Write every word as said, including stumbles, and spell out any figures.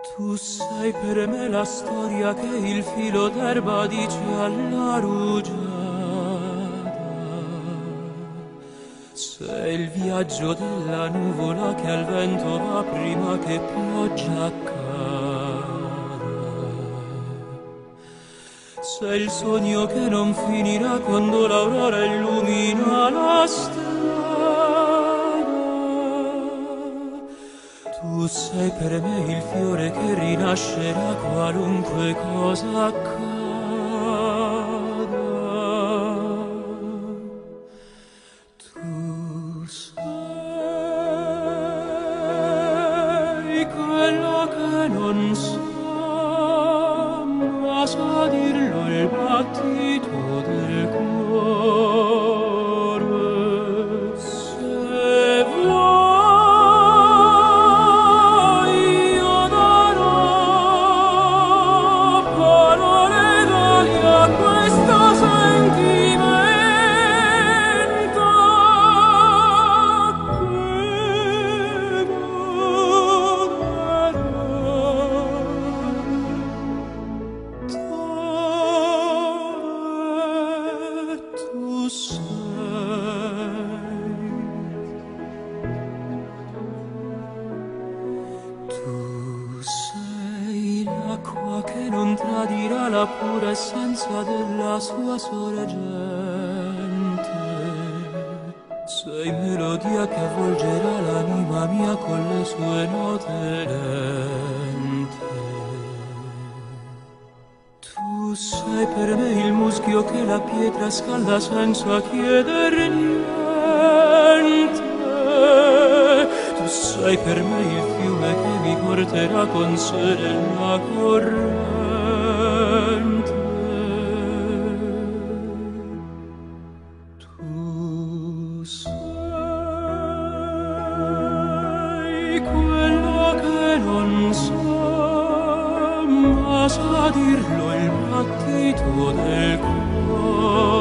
Tu sei per me la storia che il filo d'erba dice alla rugiada. Sei il viaggio della nuvola che al vento va prima che pioggia cada. Sei il sogno che non finirà quando l'aurora illumina la strada. Tu sei per me il fiore che rinascerà qualunque cosa accada. Tu sei quello che non so, ma sa dirlo il battito del cuore. Se vuoi io darò parole d'ali a questo sentimento che dove tu sei. Tu sei l'acqua che non tradirà la pura essenza della sua sorgente. Sei melodia che avvolgerà l'anima mia con le sue note lente. Tu sei per me il muschio che la pietra scalda senza chieder niente. Tu sei per me il fiume che mi porterà con sé nella corrente. Tu sei quello che non so, ma sa dirlo il battito del cuore.